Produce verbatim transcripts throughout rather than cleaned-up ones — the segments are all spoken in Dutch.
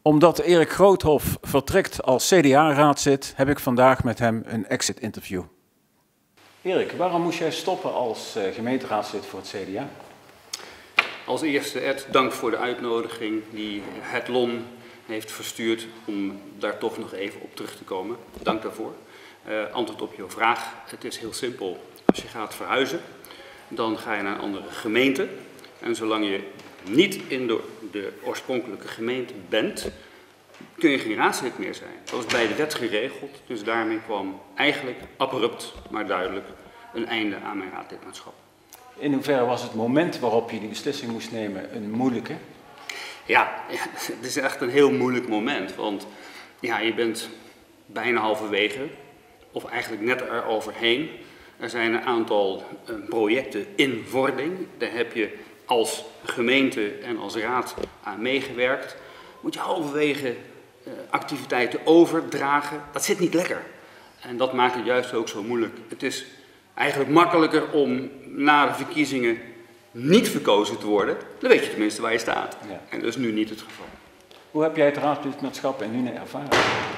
Omdat Erik Groothoff vertrekt als C D A-raadslid, heb ik vandaag met hem een exit-interview. Erik, waarom moest jij stoppen als uh, gemeenteraadslid voor het C D A? Als eerste, Ed, dank voor de uitnodiging die het L O N heeft verstuurd om daar toch nog even op terug te komen. Dank daarvoor. Uh, antwoord op jouw vraag. Het is heel simpel. Als je gaat verhuizen, dan ga je naar een andere gemeente. En zolang je niet in de, de oorspronkelijke gemeente bent, kun je geen raadslid meer zijn. Dat is bij de wet geregeld, dus daarmee kwam eigenlijk abrupt, maar duidelijk, een einde aan mijn raadlidmaatschap. In hoeverre was het moment waarop je die beslissing moest nemen een moeilijke? Ja, ja, het is echt een heel moeilijk moment, want ja, je bent bijna halverwege, of eigenlijk net eroverheen. Er zijn een aantal uh, projecten in wording, daar heb je als gemeente en als raad aan meegewerkt. Moet je halverwege uh, activiteiten overdragen, dat zit niet lekker. En dat maakt het juist ook zo moeilijk. Het is eigenlijk makkelijker om na de verkiezingen niet verkozen te worden. Dan weet je tenminste waar je staat. Ja. En dat is nu niet het geval. Hoe heb jij het raadslidmaatschap en nu ervaren?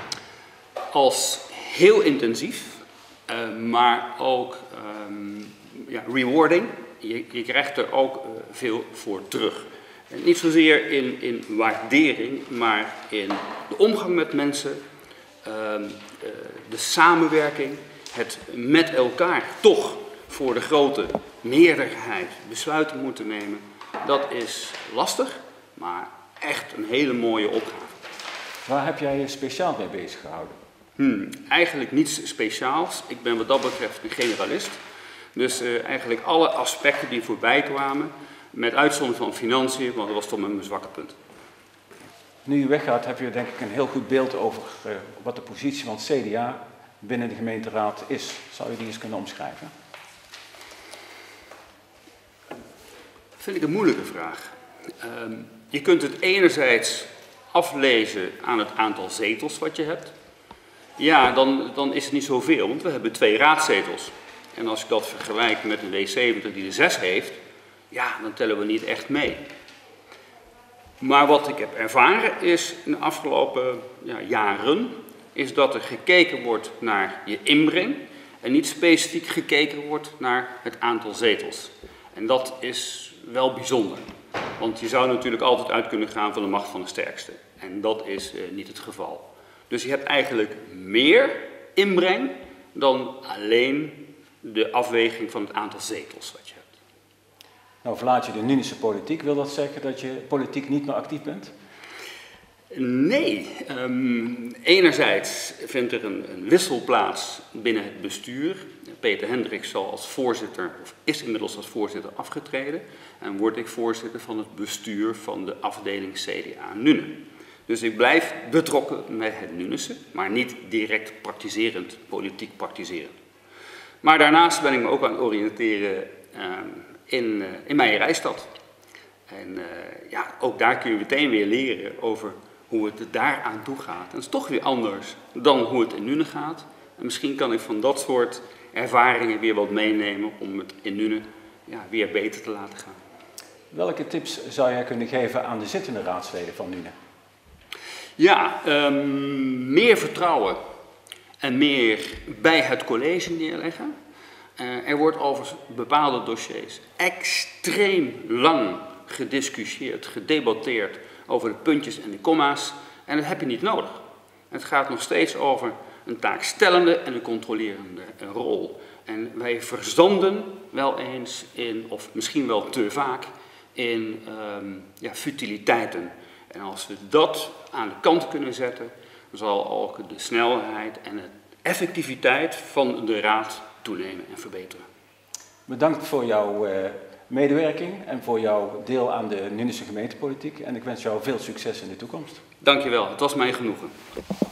Als heel intensief, uh, maar ook um, ja, rewarding. Je, je krijgt er ook uh, veel voor terug. En niet zozeer in, in waardering, maar in de omgang met mensen, uh, uh, de samenwerking, het met elkaar toch voor de grote meerderheid besluiten moeten nemen. Dat is lastig, maar echt een hele mooie opgave. Waar heb jij je speciaal mee bezig gehouden? Hmm, eigenlijk niets speciaals. Ik ben wat dat betreft een generalist. Dus uh, eigenlijk alle aspecten die voorbij kwamen, met uitzondering van financiën, want dat was toch mijn zwakke punt. Nu je weggaat heb je denk ik een heel goed beeld over uh, wat de positie van het C D A binnen de gemeenteraad is. Zou je die eens kunnen omschrijven? Dat vind ik een moeilijke vraag. Uh, je kunt het enerzijds aflezen aan het aantal zetels wat je hebt. Ja, dan, dan is het niet zoveel, want we hebben twee raadzetels. En als ik dat vergelijk met een W zeventig die er zes heeft, ja, dan tellen we niet echt mee. Maar wat ik heb ervaren is in de afgelopen ja, jaren, is dat er gekeken wordt naar je inbreng en niet specifiek gekeken wordt naar het aantal zetels. En dat is wel bijzonder, want je zou natuurlijk altijd uit kunnen gaan van de macht van de sterkste. En dat is uh, niet het geval. Dus je hebt eigenlijk meer inbreng dan alleen de afweging van het aantal zetels wat je hebt. Nou, verlaat je de Nuense politiek. Wil dat zeggen dat je politiek niet meer actief bent? Nee. Um, enerzijds vindt er een, een wissel plaats binnen het bestuur. Peter Hendricks zal als voorzitter, of is inmiddels als voorzitter afgetreden. En word ik voorzitter van het bestuur van de afdeling C D A Nuenen. Dus ik blijf betrokken met het Nuense, maar niet direct praktiserend, politiek praktiserend. Maar daarnaast ben ik me ook aan het oriënteren uh, in, uh, in mijn reisstad. En uh, ja, ook daar kun je meteen weer leren over hoe het er daar aan toe gaat. En dat is toch weer anders dan hoe het in Nuenen gaat. En misschien kan ik van dat soort ervaringen weer wat meenemen om het in Nuenen ja, weer beter te laten gaan. Welke tips zou jij kunnen geven aan de zittende raadsleden van Nuenen? Ja, um, meer vertrouwen en meer bij het college neerleggen. Uh, er wordt over bepaalde dossiers extreem lang gediscussieerd, gedebatteerd over de puntjes en de komma's. En dat heb je niet nodig. Het gaat nog steeds over een taakstellende en een controlerende rol. En wij verzanden wel eens in, of misschien wel te vaak, in um, ja, futiliteiten. En als we dat aan de kant kunnen zetten, zal ook de snelheid en de effectiviteit van de raad toenemen en verbeteren. Bedankt voor jouw uh, medewerking en voor jouw deel aan de Nuense gemeentepolitiek. En ik wens jou veel succes in de toekomst. Dank je wel, het was mijn genoegen.